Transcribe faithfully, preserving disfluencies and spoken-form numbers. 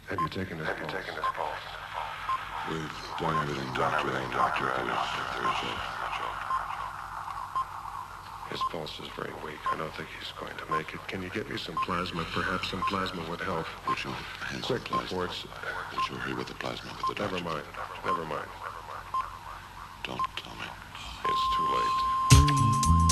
Have you taken his Have you pulse? taken his pulse? We've done everything, Done doctor. everything, doctor. doctor. There's, there's a... His pulse is very weak. I don't think he's going to make it. Can you get me some plasma? Perhaps some plasma would help. Would you hand some Quick plasma? reports. Would you hurry with the plasma with the doctor? Never mind. Never mind. Don't tell me. It's too late.